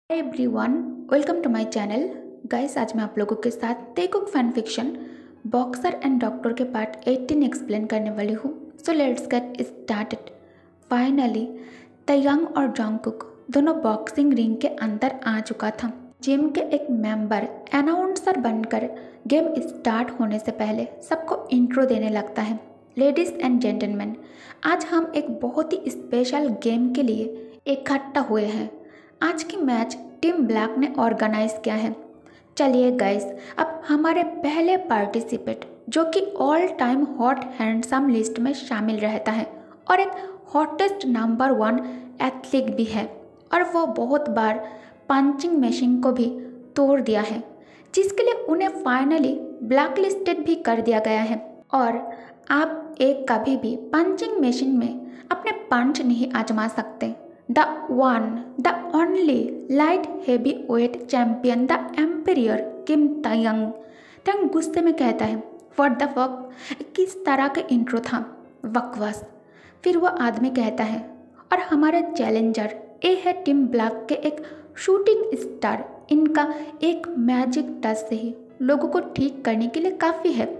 Everyone, welcome to my channel. Guys, आज मैं आप लोगों के साथ Taekook fan fiction boxer and doctor के पार्ट 18 एक्सप्लेन करने वाली हूँ। So let's get started. Finally Taehyung और जंगकुक दोनों बॉक्सिंग रिंग के अंदर आ चुका था। जिम के एक मेंबर अनाउंसर बनकर गेम स्टार्ट होने से पहले सबको इंट्रो देने लगता है। लेडीज एंड जेंटलमैन, आज हम एक बहुत ही स्पेशल गेम के लिए इकट्ठा हुए हैं। आज की मैच टीम ब्लैक ने ऑर्गेनाइज किया है। चलिए गाइस, अब हमारे पहले पार्टिसिपेंट जो कि all time hot handsome list में शामिल रहता है और एक हॉटेस्ट नंबर 1 एथलीट भी है, और वो बहुत बार पंचिंग मशीन को भी तोड़ दिया है, जिसके लिए उन्हें फाइनली ब्लैक लिस्टेड भी कर दिया गया है। और आप एक कभी भी पंचिंग मशीन में अपने पंच नहीं आजमा सकते। The one the only light heavy weight champion the emperor Kim Taehyung. Taehyung गुस्से में कहता है, व्हाट द फक, किस तरह का इंट्रो था, बकवास। फिर वो आदमी कहता है, और हमारे चैलेंजर ये है टीम ब्लैक के एक शूटिंग स्टार, इनका एक मैजिक टच से ही लोगों को ठीक करने के लिए काफ़ी है।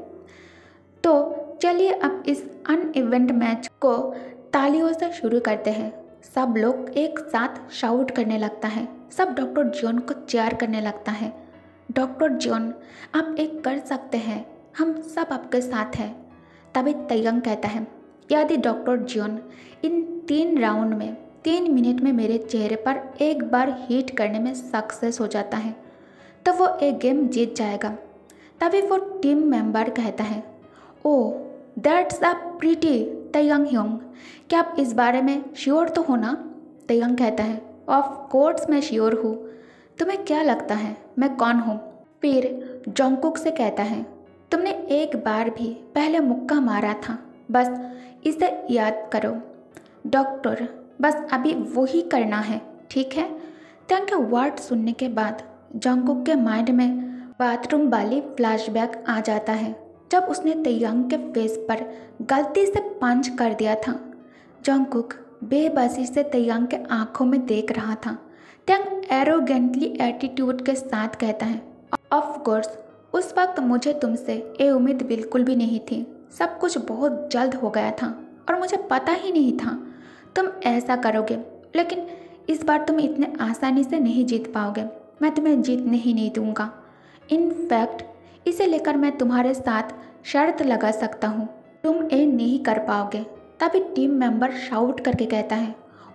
तो चलिए अब इस अनइवेंट मैच को तालियों से शुरू करते हैं। सब लोग एक साथ शाउट करने लगता है। सब डॉक्टर जॉन को चेयर करने लगता है। डॉक्टर जॉन, आप एक कर सकते हैं, हम सब आपके साथ हैं। तभी तयंग कहता है, यदि डॉक्टर जॉन इन 3 राउंड में 3 मिनट में मेरे चेहरे पर एक बार हिट करने में सक्सेस हो जाता है तो वो एक गेम जीत जाएगा। तभी वो टीम मेंबर कहता है, oh that's a pretty Taehyung hyung, क्या आप इस बारे में श्योर तो हो ना? तयंग कहता है, ऑफ कोर्स मैं श्योर हूँ। तुम्हें क्या लगता है मैं कौन हूँ? फिर जंगकुक से कहता है, तुमने एक बार भी पहले मुक्का मारा था, बस इसे याद करो। डॉक्टर, बस अभी वही करना है, ठीक है? तयंग के वर्ड सुनने के बाद जंगकुक के माइंड में बाथरूम वाली फ्लैशबैक आ जाता है, जब उसने तयंग के फेस पर गलती से पंच कर दिया था। जंगकुक बेबसी से तयंग के आंखों में देख रहा था। तयंग एरोगेंटली एटीट्यूड के साथ कहता है, ऑफ कोर्स उस वक्त मुझे तुमसे ये उम्मीद बिल्कुल भी नहीं थी। सब कुछ बहुत जल्द हो गया था और मुझे पता ही नहीं था तुम ऐसा करोगे, लेकिन इस बार तुम इतने आसानी से नहीं जीत पाओगे। मैं तुम्हें जीतने ही नहीं दूंगा। इनफैक्ट इसे लेकर मैं तुम्हारे साथ शर्त लगा सकता हूँ, तुम ये नहीं कर पाओगे। तभी टीम मेंबर शाउट करके कहता है,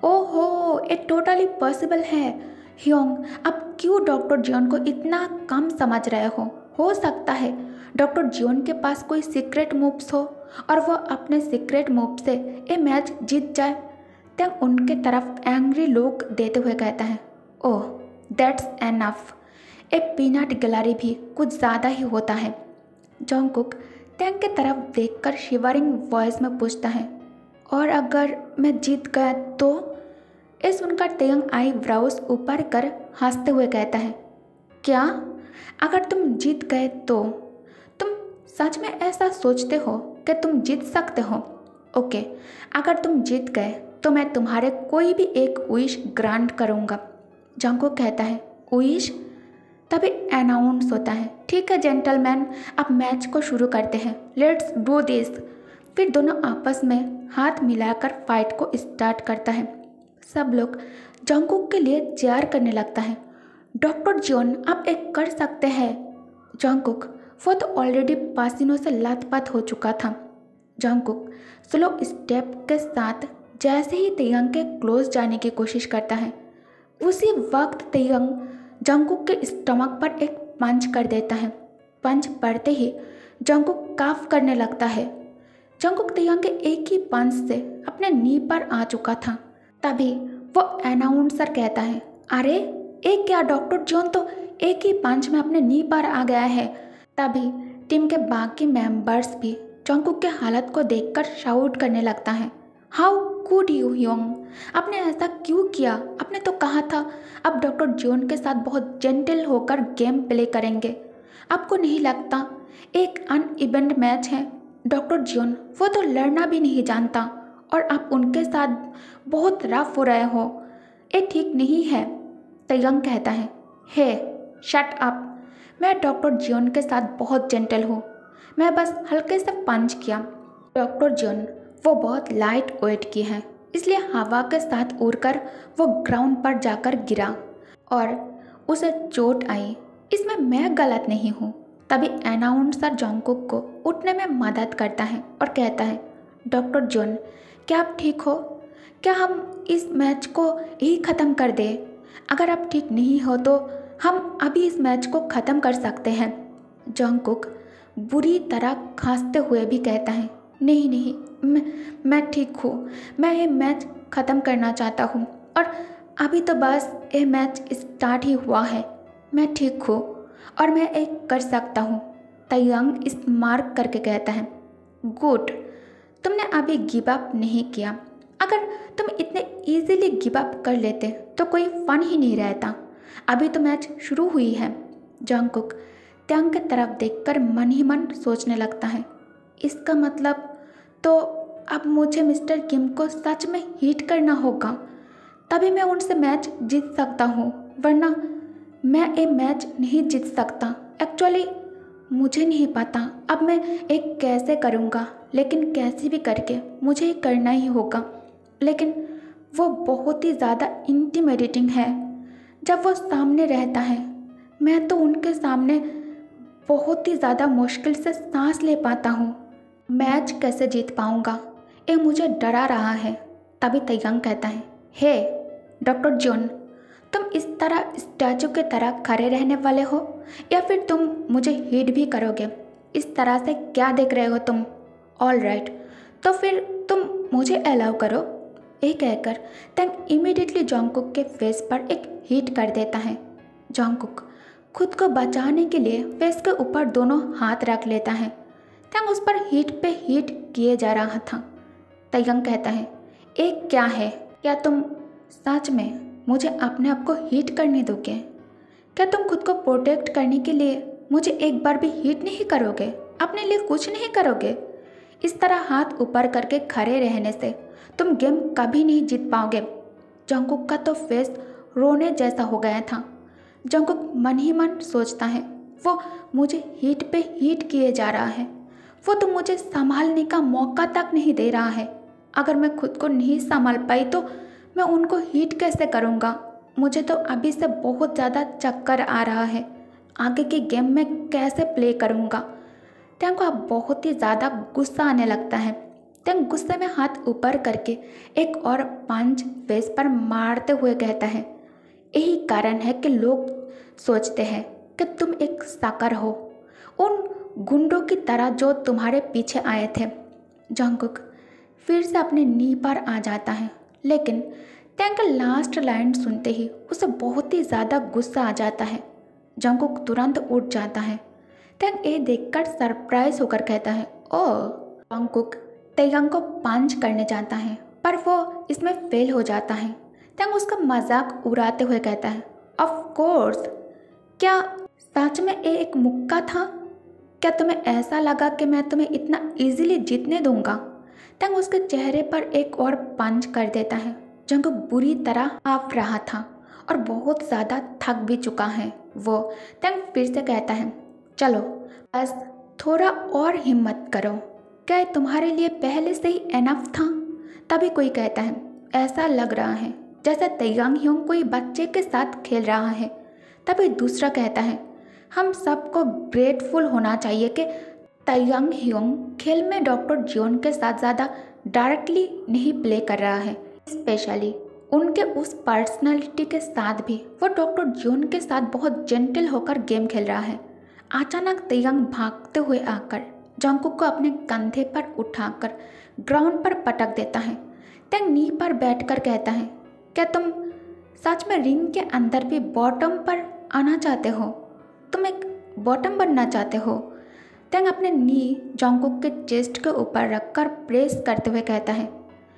ओहो ये टोटली पॉसिबल है। ह्योंग, अब क्यों डॉक्टर जियोन को इतना कम समझ रहे हो सकता है डॉक्टर जियोन के पास कोई सीक्रेट मूव्स हो और वो अपने सीक्रेट मूव से ये मैच जीत जाए। तब उनके तरफ एंग्री लुक देते हुए कहता है, ओह दैट्स एनफ, एक पीनट गैलरी भी कुछ ज़्यादा ही होता है। जंगकुक तयंग की तरफ देखकर शिवरिंग वॉइस में पूछता है, और अगर मैं जीत गया तो? ये सुनकर तयंग आई ब्राउज ऊपर कर हंसते हुए कहता है, क्या? अगर तुम जीत गए तो? तुम सच में ऐसा सोचते हो कि तुम जीत सकते हो? ओके, अगर तुम जीत गए तो मैं तुम्हारे कोई भी एक विश ग्रांट करूँगा। जंगकुक कहता है, विश? तभी अनाउंस होता है, ठीक है जेंटलमैन, अब मैच को शुरू करते हैं, लेट्स डू दिस। फिर दोनों आपस में हाथ मिलाकर फाइट को स्टार्ट करता है। सब लोग जंगकुक के लिए चेयर करने लगता है। डॉक्टर जियोन, आप एक कर सकते हैं। जंगकुक, वो तो ऑलरेडी पसीनों से लथपथ हो चुका था। जंगकुक स्लो स्टेप के साथ जैसे ही तयंग के क्लोज जाने की कोशिश करता है, उसी वक्त तयंग जंगकुक के स्टमक पर एक पंच कर देता है। पंच पड़ते ही जंगकुक काफ करने लगता है। जंगकुक तयंग के एक ही पंच से अपने नी पर आ चुका था। तभी वो अनाउंसर कहता है, अरे एक क्या डॉक्टर जॉन तो एक ही पंच में अपने नी पर आ गया है। तभी टीम के बाकी मेंबर्स भी जंगकुक के हालत को देखकर शाउट करने लगता है, हाउ कुड यू ह्योंग, आपने ऐसा क्यों किया? आपने तो कहा था अब डॉक्टर जॉन के साथ बहुत जेंटल होकर गेम प्ले करेंगे। आपको नहीं लगता एक अनइवेंट मैच है? डॉक्टर जॉन वो तो लड़ना भी नहीं जानता और आप उनके साथ बहुत रफ हो रहे हो, ये ठीक नहीं है। तयंग कहता है, हे शट अप, मैं डॉक्टर जियोन के साथ बहुत जेंटल हूँ, मैं बस हल्के से पंच किया। डॉक्टर जियोन वो बहुत लाइट वेट की है, इसलिए हवा के साथ उड़कर वो ग्राउंड पर जाकर गिरा और उसे चोट आई। इसमें मैं गलत नहीं हूँ। तभी अनाउंसर जोंगकुक को उठने में मदद करता है और कहता है, डॉक्टर जियोन क्या आप ठीक हो? क्या हम इस मैच को यही ख़त्म कर दें? अगर आप ठीक नहीं हो तो हम अभी इस मैच को ख़त्म कर सकते हैं। जोंगकुक बुरी तरह खांसते हुए भी कहता है, नहीं नहीं, मैं ठीक हूँ, मैं ये मैच ख़त्म करना चाहता हूँ और अभी तो बस ये मैच स्टार्ट ही हुआ है। मैं ठीक हूँ और मैं एक कर सकता हूँ। तयंग इस मार्क करके कहता है, गुड, तुमने अभी गिव अप नहीं किया। अगर तुम इतने इजीली गिव अप कर लेते तो कोई फन ही नहीं रहता। अभी तो मैच शुरू हुई है। जोंगकुक तयंग की तरफ देखकर मन ही मन सोचने लगता है, इसका मतलब तो अब मुझे मिस्टर किम को सच में हिट करना होगा, तभी मैं उनसे मैच जीत सकता हूँ, वरना मैं ये मैच नहीं जीत सकता। एक्चुअली मुझे नहीं पता अब मैं एक कैसे करूँगा, लेकिन कैसे भी करके मुझे ये करना ही होगा। लेकिन वो बहुत ही ज़्यादा इंटिमिडेटिंग है। जब वो सामने रहता है मैं तो उनके सामने बहुत ही ज़्यादा मुश्किल से सांस ले पाता हूँ। मैच कैसे जीत पाऊँगा ये मुझे डरा रहा है। तभी तयंग कहता है, हे डॉक्टर जियोन, तुम इस तरह स्टैचू की तरह खड़े रहने वाले हो या फिर तुम मुझे हिट भी करोगे? इस तरह से क्या देख रहे हो तुम? ऑल राइट, तो फिर तुम मुझे अलाउ करो। ये कहकर तंग इमीडिएटली जोंगकुक के फेस पर एक हिट कर देता है। जोंगकुक खुद को बचाने के लिए फेस के ऊपर दोनों हाथ रख लेता है। तंग उस पर हिट पे हिट किए जा रहा था। तयंग कहता है, एक क्या है, क्या तुम सच में मुझे अपने आप को हिट करने दोगे? क्या तुम खुद को प्रोटेक्ट करने के लिए मुझे एक बार भी हिट नहीं करोगे? अपने लिए कुछ नहीं करोगे? इस तरह हाथ ऊपर करके खड़े रहने से तुम गेम कभी नहीं जीत पाओगे। जोंगकुक का तो फेस रोने जैसा हो गया था। जोंगकुक मन ही मन सोचता है, वो मुझे हिट पे हिट किए जा रहा है, वो तो मुझे संभालने का मौका तक नहीं दे रहा है। अगर मैं खुद को नहीं संभाल पाई तो मैं उनको हिट कैसे करूँगा? मुझे तो अभी से बहुत ज़्यादा चक्कर आ रहा है। आगे के गेम में कैसे प्ले करूँगा? तंग को अब बहुत ही ज़्यादा गुस्सा आने लगता है। तंग गुस्से में हाथ ऊपर करके एक और पंच फेस पर मारते हुए कहता है, यही कारण है कि लोग सोचते हैं कि तुम एक साकर हो, उन गुंडों की तरह जो तुम्हारे पीछे आए थे। जोंगकुक फिर से अपने नी पर आ जाता है, लेकिन तंग का लास्ट लाइन सुनते ही उसे बहुत ही ज़्यादा गुस्सा आ जाता है। जोंगकुक तुरंत उठ जाता है। तंग ये देखकर सरप्राइज होकर कहता है, ओह। जोंगकुक तयंग को पंच करने जाता है पर वो इसमें फेल हो जाता है। तंग उसका मजाक उड़ाते हुए कहता है, ऑफ कोर्स, क्या सच में ये एक मुक्का था? क्या तुम्हें ऐसा लगा कि मैं तुम्हें इतना इजीली जीतने दूंगा? तंग उसके चेहरे पर एक और पंच कर देता है। जोंगकुक बुरी तरह कांप रहा था और बहुत ज़्यादा थक भी चुका है वो। तंग फिर से कहता है, चलो बस थोड़ा और हिम्मत करो, क्या ये तुम्हारे लिए पहले से ही एनफ था? तभी कोई कहता है, ऐसा लग रहा है जैसे तयंग ह्योंग कोई बच्चे के साथ खेल रहा है। तभी दूसरा कहता है, हम सबको ग्रेटफुल होना चाहिए कि तयंग ह्योंग खेल में डॉक्टर जियोन के साथ ज़्यादा डायरेक्टली नहीं प्ले कर रहा है। स्पेशली उनके उस पर्सनालिटी के साथ भी वो डॉक्टर जियोन के साथ बहुत जेंटल होकर गेम खेल रहा है। अचानक तयंग भागते हुए आकर जोंगकुक को अपने कंधे पर उठाकर ग्राउंड पर पटक देता है। तंग नी पर बैठकर कहता है, क्या तुम सच में रिंग के अंदर भी बॉटम पर आना चाहते हो? तुम एक बॉटम बनना चाहते हो? तंग अपने नी जोंगकुक के चेस्ट के ऊपर रखकर प्रेस करते हुए कहता है,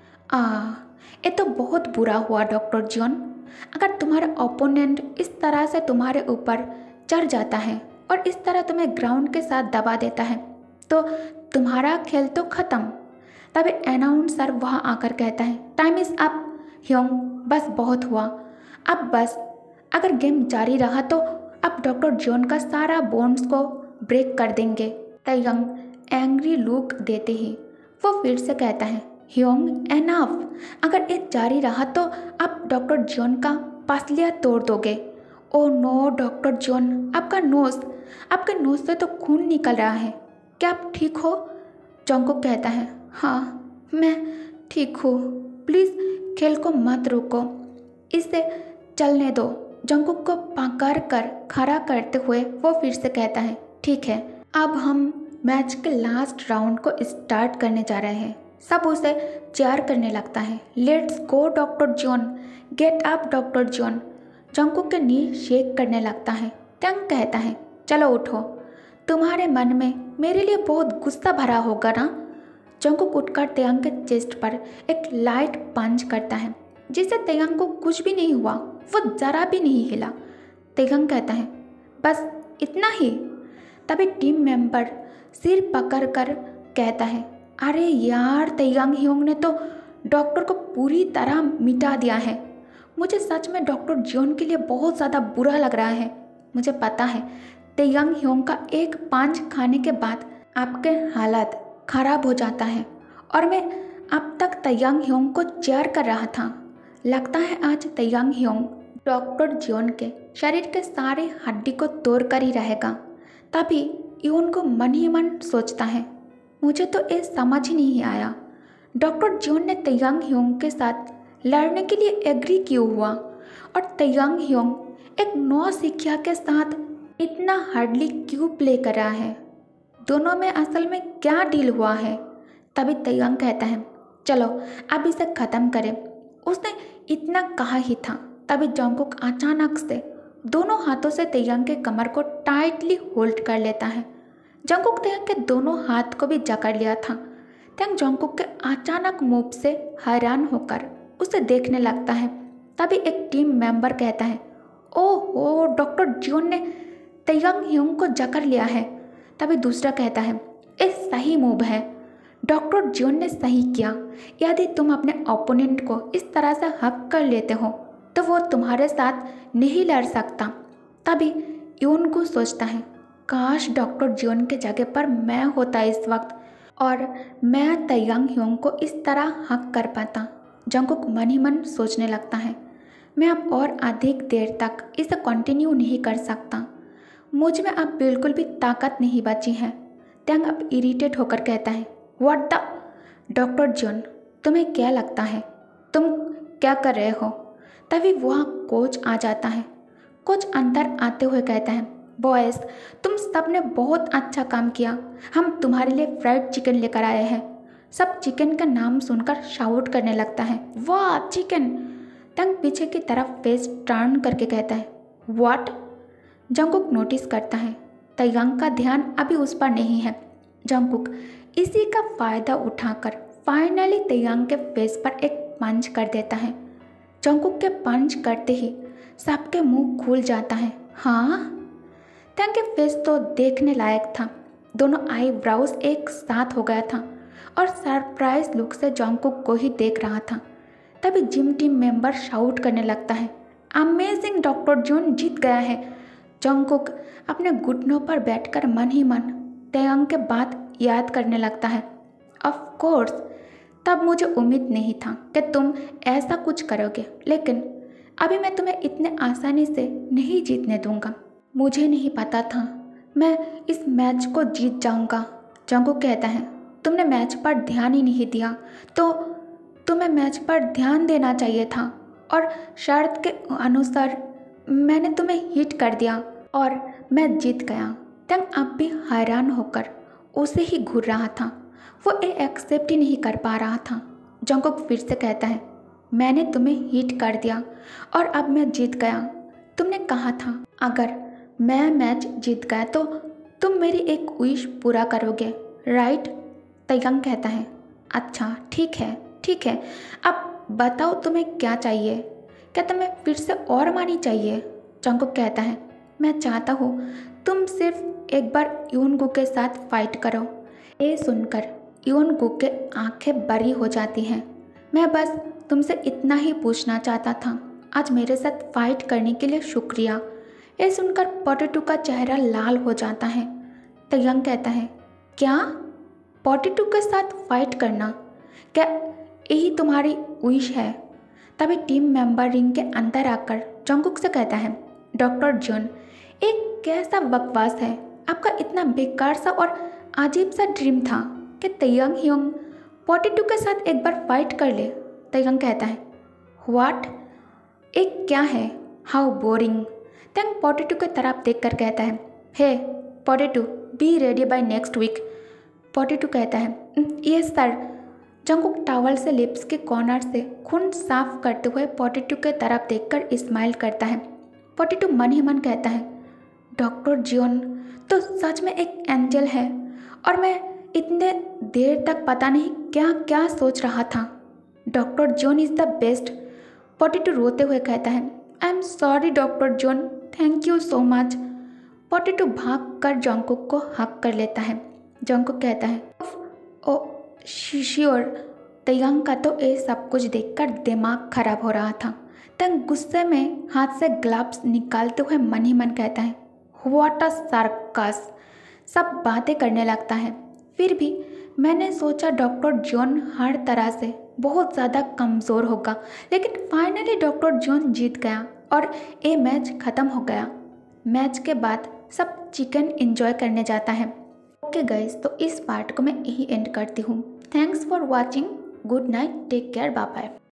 ये तो बहुत बुरा हुआ डॉक्टर जियोन। अगर तुम्हारा ओपोनेंट इस तरह से तुम्हारे ऊपर चढ़ जाता है और इस तरह तुम्हें ग्राउंड के साथ दबा देता है तो तुम्हारा खेल तो ख़त्म। तभी अनाउंसर वहाँ आकर कहता है, टाइम इज़ अप ह्योंग, बस बहुत हुआ, अब बस अगर गेम जारी रहा तो अब डॉक्टर जॉन का सारा बोन्स को ब्रेक कर देंगे। तयंग एंग्री लुक देते ही वो फिर से कहता है, ह्योंग एनफ, अगर ये जारी रहा तो आप डॉक्टर जॉन का पसलियाँ तोड़ दोगे। ओ नो डॉक्टर जॉन, आपके नोज से तो खून निकल रहा है, क्या आप ठीक हो? जंगकुक कहता है, हाँ मैं ठीक हूँ, प्लीज़ खेल को मत रोको, इसे चलने दो। जंगकुक को पकड़ कर खड़ा करते हुए वो फिर से कहता है, ठीक है, अब हम मैच के लास्ट राउंड को स्टार्ट करने जा रहे हैं। सब उसे चेयर करने लगता है। Let's go doctor John, get up doctor John. Jungkook के नी शेक करने लगता है। तंग कहता है, चलो उठो, तुम्हारे मन में मेरे लिए बहुत गुस्सा भरा होगा ना। जंगकुक उठकर तयंग के चेस्ट पर एक लाइट पंच करता है, जिससे तयंग को कुछ भी नहीं हुआ, वो जरा भी नहीं हिला। तयंग कहता है, बस इतना ही। तभी टीम मेंबर सिर पकड़कर कहता है, अरे यार, तयंग ह्योंग ने तो डॉक्टर को पूरी तरह मिटा दिया है। मुझे सच में डॉक्टर जॉन के लिए बहुत ज़्यादा बुरा लग रहा है। मुझे पता है तयंग ह्योंग का एक पंच खाने के बाद आपके हालत खराब हो जाता है, और मैं अब तक तयंग ह्योंग को चेयर कर रहा था। लगता है आज तयंग ह्योंग डॉक्टर जॉन के शरीर के सारे हड्डी को तोड़ कर ही रहेगा। तभी यून को मन ही मन सोचता है, मुझे तो ये समझ ही नहीं आया, डॉक्टर जॉन ने तयंग ह्योंग के साथ लड़ने के लिए एग्री क्यों हुआ, और तयंग ह्योंग एक नौसिखिया के साथ इतना हार्डली क्यों प्ले कर रहा है। दोनों में असल में क्या डील हुआ है। तभी तयंग कहता है, चलो अब इसे ख़त्म करें। उसने इतना कहा ही था। तभी जंगकुक अचानक से दोनों हाथों से तयंग के कमर को टाइटली होल्ड कर लेता है। जंगकुक तयंग के दोनों हाथ को भी जकड़ लिया था। तयंग जंगकुक के अचानक मूव से हैरान होकर उसे देखने लगता है। तभी एक टीम मेंबर कहता है, ओह डॉक्टर जॉन ने तयंग ह्योंग को जकड़ लिया है। तभी दूसरा कहता है, ये सही मूव है, डॉक्टर जॉन ने सही किया। यदि तुम अपने ओपोनेंट को इस तरह से हक कर लेते हो तो वो तुम्हारे साथ नहीं लड़ सकता। तभी यून को सोचता है, काश डॉक्टर जॉन के जगह पर मैं होता इस वक्त, और मैं तयंग ह्योंग को इस तरह हक कर पाता। जंगकुक मन ही मन सोचने लगता है, मैं अब और अधिक देर तक इसे कंटिन्यू नहीं कर सकता, मुझ में अब बिल्कुल भी ताकत नहीं बची है। तयंग अब इरिटेट होकर कहता है, व्हाट द डॉक्टर जॉन, तुम्हें क्या लगता है तुम क्या कर रहे हो? तभी वहाँ कोच आ जाता है। कोच अंदर आते हुए कहता है, बॉयज़, तुम सब ने बहुत अच्छा काम किया, हम तुम्हारे लिए फ्राइड चिकन लेकर आए हैं। सब चिकन का नाम सुनकर शाउट करने लगता है, वाह चिकन। तंग पीछे की तरफ फेस टर्न करके कहता है, व्हाट? जंगकुक नोटिस करता है तयंग का ध्यान अभी उस पर नहीं है। जंगकुक इसी का फ़ायदा उठाकर फाइनली तयंग के फेस पर एक पंच कर देता है। जंगकुक के पंच करते ही सबके मुंह खुल जाता है। हाँ, तयंग के फेस तो देखने लायक था। दोनों आईब्राउज एक साथ हो गया था और सरप्राइज लुक से जंगकुक को ही देख रहा था। तभी जिम टीम मेंबर शाउट करने लगता है, अमेजिंग, डॉक्टर जॉन जीत गया है। जंगकुक अपने घुटनों पर बैठकर मन ही मन तयंग के बात याद करने लगता है। ऑफ कोर्स, तब मुझे उम्मीद नहीं था कि तुम ऐसा कुछ करोगे, लेकिन अभी मैं तुम्हें इतने आसानी से नहीं जीतने दूंगा। मुझे नहीं पता था मैं इस मैच को जीत जाऊंगा। जंगकुक कहता है, तुमने मैच पर ध्यान ही नहीं दिया, तो तुम्हें मैच पर ध्यान देना चाहिए था, और शर्त के अनुसार मैंने तुम्हें हिट कर दिया और मैं जीत गया। तंग अब भी हैरान होकर उसे ही घूर रहा था। वो ये एक्सेप्ट ही नहीं कर पा रहा था। जंगकुक फिर से कहता है, मैंने तुम्हें हिट कर दिया और अब मैं जीत गया। तुमने कहा था अगर मैं मैच जीत गया तो तुम मेरी एक विश पूरा करोगे, राइट? तयंग कहता है, अच्छा ठीक है, अब बताओ तुम्हें क्या चाहिए, क्या तुम्हें फिर से और मानी चाहिए? जंगकुक कहता है, मैं चाहता हूँ तुम सिर्फ एक बार यूनगू के साथ फाइट करो। ये सुनकर यूनगू के आंखें बड़ी हो जाती हैं। मैं बस तुमसे इतना ही पूछना चाहता था, आज मेरे साथ फाइट करने के लिए शुक्रिया। ये सुनकर पोटैटो का चेहरा लाल हो जाता है। तयंग कहता है, क्या पोटैटो के साथ फाइट करना, क्या यही तुम्हारी विश है? तभी टीम मेंबर रिंग के अंदर आकर जंगकुक से कहता है, डॉक्टर जॉन, एक कैसा बकवास है, आपका इतना बेकार सा और अजीब सा ड्रीम था कि तयंग ह्योंग पोटैटो के साथ एक बार फाइट कर ले। तयंग कहता है, व्हाट, एक क्या है, हाउ बोरिंग। तयंग पोटैटो की तरफ देखकर कहता है, hey potato, be ready by next week. Potato कहता है, यस सर। जंगकुक टॉवल से लिप्स के कॉर्नर से खून साफ करते हुए पोटैटो के तरफ देखकर स्माइल करता है। पोटैटो मन ही मन कहता है, डॉक्टर जॉन तो सच में एक एंजल है और मैं इतने देर तक पता नहीं क्या क्या सोच रहा था। Doctor John is the best. Potato रोते हुए कहता है, I am sorry doctor John, thank you so much. Potato भाग कर जंगकुक को हक कर लेता है। जंगकुक कहता है, ओ श्योर। तयंग का तो ये सब कुछ देखकर दिमाग खराब हो रहा था। तयंग गुस्से में हाथ से ग्लव्स निकालते हुए मन ही मन कहता है, व्हाट अ सर्कस। सब बातें करने लगता है। फिर भी मैंने सोचा डॉक्टर जॉन हर तरह से बहुत ज़्यादा कमज़ोर होगा, लेकिन फाइनली डॉक्टर जॉन जीत गया और ये मैच ख़त्म हो गया। मैच के बाद सब चिकन एंजॉय करने जाता है। ओके गाइस, तो इस पार्ट को मैं यही एंड करती हूँ। Thanks for watching. Good night, take care, bye bye.